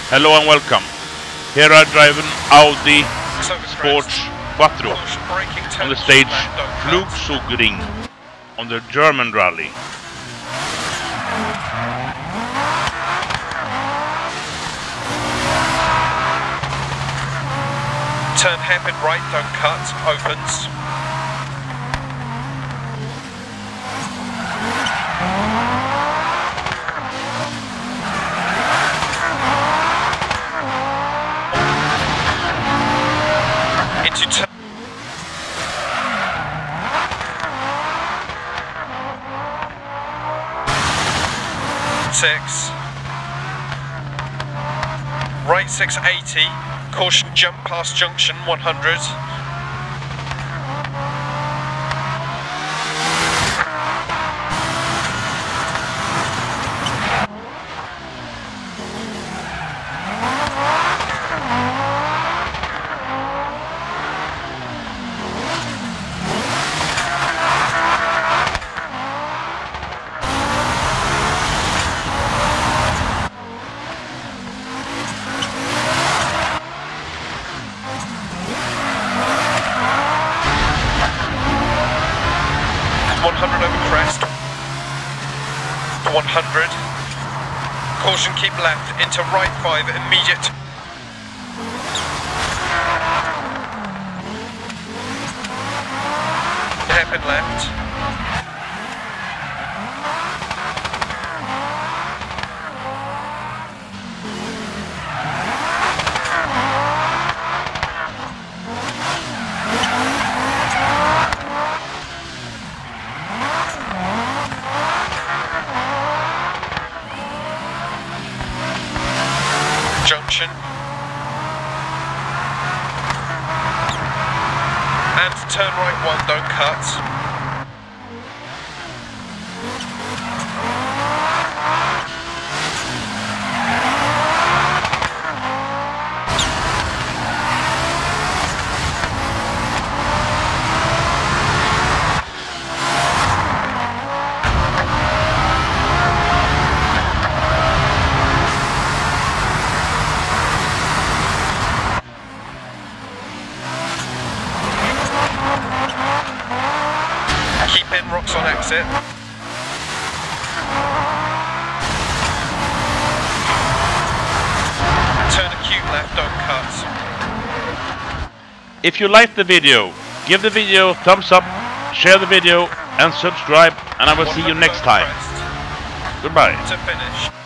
Hello and welcome. Here I drive an Audi Sports Quattro on the stage Flugzugring on the German rally. Turn hairpin right, don't cut, opens. Into turn. Six. Right 680. Caution, jump past junction 100. Over crest, 100, caution keep left, into right 5, immediate, hairpin left, junction, and turn right 1, don't cut. Keep in, rocks on exit. Turn acute left, don't cut. If you liked the video, give the video a thumbs up, share the video and subscribe, and I will see you next time. Goodbye. To finish.